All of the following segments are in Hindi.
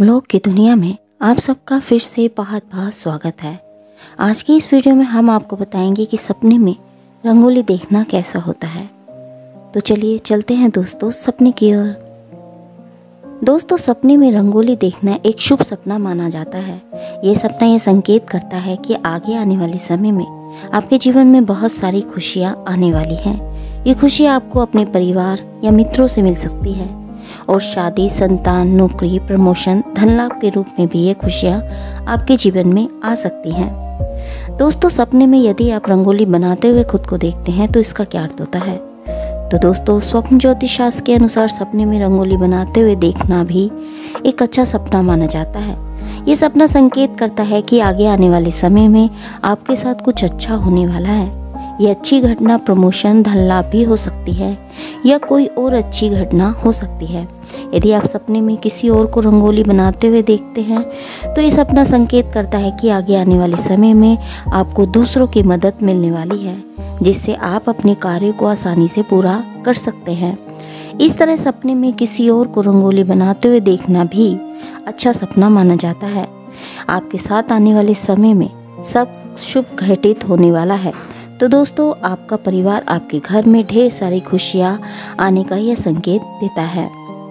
सपनों की दुनिया में आप सबका फिर से बहुत बहुत स्वागत है। आज की इस वीडियो में हम आपको बताएंगे कि सपने में रंगोली देखना कैसा होता है। तो चलिए चलते हैं दोस्तों सपने की ओर। दोस्तों, सपने में रंगोली देखना एक शुभ सपना माना जाता है। ये सपना ये संकेत करता है कि आगे आने वाले समय में आपके जीवन में बहुत सारी खुशियाँ आने वाली हैं। ये खुशियाँ आपको अपने परिवार या मित्रों से मिल सकती है और शादी, संतान, नौकरी, प्रमोशन, धन लाभ के रूप में भी ये खुशियाँ आपके जीवन में आ सकती हैं। दोस्तों, सपने में यदि आप रंगोली बनाते हुए खुद को देखते हैं तो इसका क्या अर्थ होता है? तो दोस्तों, स्वप्न ज्योतिष शास्त्र के अनुसार सपने में रंगोली बनाते हुए देखना भी एक अच्छा सपना माना जाता है। ये सपना संकेत करता है कि आगे आने वाले समय में आपके साथ कुछ अच्छा होने वाला है। ये अच्छी घटना प्रमोशन, धन लाभ भी हो सकती है या कोई और अच्छी घटना हो सकती है। यदि आप सपने में किसी और को रंगोली बनाते हुए देखते हैं तो ये सपना संकेत करता है कि आगे आने वाले समय में आपको दूसरों की मदद मिलने वाली है, जिससे आप अपने कार्य को आसानी से पूरा कर सकते हैं। इस तरह सपने में किसी और को रंगोली बनाते हुए देखना भी अच्छा सपना माना जाता है। आपके साथ आने वाले समय में सब शुभ घटित होने वाला है। तो दोस्तों, आपका परिवार आपके घर में ढेर सारी खुशियाँ आने का यह संकेत देता है।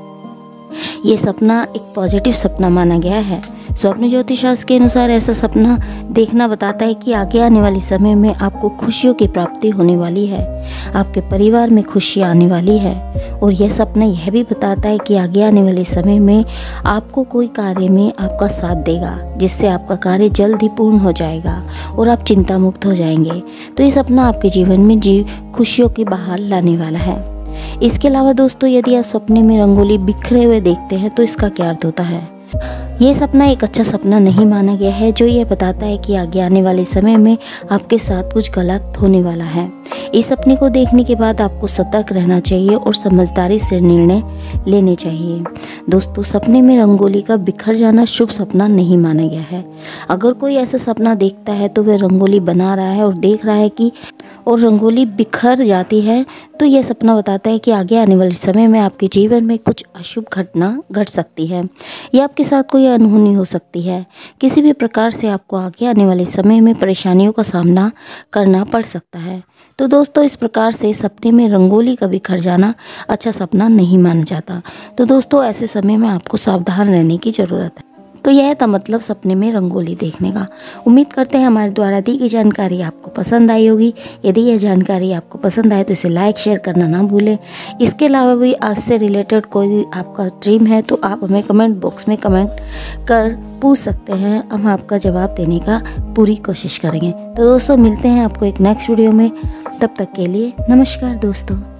ये सपना एक पॉजिटिव सपना माना गया है। स्वप्न ज्योतिष शास्त्र के अनुसार ऐसा सपना देखना बताता है कि आगे आने वाले समय में आपको खुशियों की प्राप्ति होने वाली है, आपके परिवार में खुशियाँ आने वाली है। और यह सपना यह भी बताता है कि आगे आने वाले समय में आपको कोई कार्य में आपका साथ देगा, जिससे आपका कार्य जल्द ही पूर्ण हो जाएगा और आप चिंता मुक्त हो जाएंगे। तो ये सपना आपके जीवन में खुशियों की बहार लाने वाला है। इसके अलावा दोस्तों, यदि आप सपने में रंगोली बिखरे हुए देखते हैं तो इसका क्या अर्थ होता है? ये सपना एक अच्छा सपना नहीं माना गया है, जो ये बताता है कि आगे आने वाले समय में आपके साथ कुछ गलत होने वाला है। इस सपने को देखने के बाद आपको सतर्क रहना चाहिए और समझदारी से निर्णय लेने चाहिए। दोस्तों, सपने में रंगोली का बिखर जाना शुभ सपना नहीं माना गया है। अगर कोई ऐसा सपना देखता है तो वह रंगोली बना रहा है और देख रहा है कि रंगोली बिखर जाती है, तो यह सपना बताता है कि आगे आने वाले समय में आपके जीवन में कुछ अशुभ घटना घट सकती है या आपके साथ कोई अनहोनी हो सकती है। किसी भी प्रकार से आपको आगे आने वाले समय में परेशानियों का सामना करना पड़ सकता है। तो दोस्तों, इस प्रकार से सपने में रंगोली का बिखर जाना अच्छा सपना नहीं माना जाता। तो दोस्तों, ऐसे समय में आपको सावधान रहने की ज़रूरत है। तो यह था मतलब सपने में रंगोली देखने का। उम्मीद करते हैं हमारे द्वारा दी गई जानकारी आपको पसंद आई होगी। यदि यह जानकारी आपको पसंद आए तो इसे लाइक शेयर करना ना भूलें। इसके अलावा भी आज से रिलेटेड कोई आपका ड्रीम है तो आप हमें कमेंट बॉक्स में कमेंट कर पूछ सकते हैं। हम आपका जवाब देने का पूरी कोशिश करेंगे। तो दोस्तों, मिलते हैं आपको एक नेक्स्ट वीडियो में। तब तक के लिए नमस्कार दोस्तों।